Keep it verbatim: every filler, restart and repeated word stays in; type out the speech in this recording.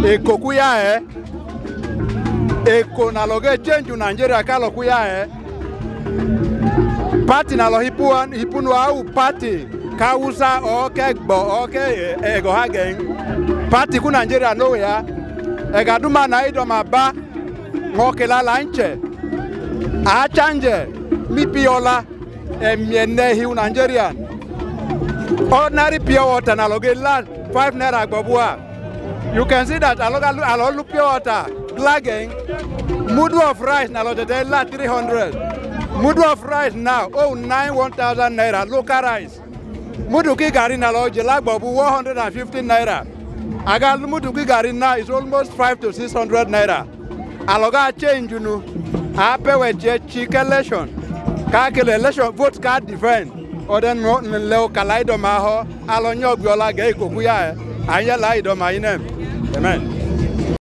eko kuya eh eko na loge change Nigeria kalo kuya eh party na lo hipuan hipunu au party kausa oke gbo oke ego hagen party ku Nigeria no ya egaduma na Idoma ba ngokela lanche a change mi piola emiene hi Nigerian ordinary pure water na loge land five naira gbobua. You can see that aloga alo pure water lagging mudu of rice na loge de la three hundred. Mudu of rice now oh nine one thousand naira local rice. Mudu ki gari na loge la gbobu one hundred fifty naira. Aga mudu ki gari now is almost five to six hundred naira. Aloga change you know. Ape we check election. Kakele election vote card defend. Oden no leo kalaido maho alonyo biola ge kokuya anya la Idoma inem. Amen.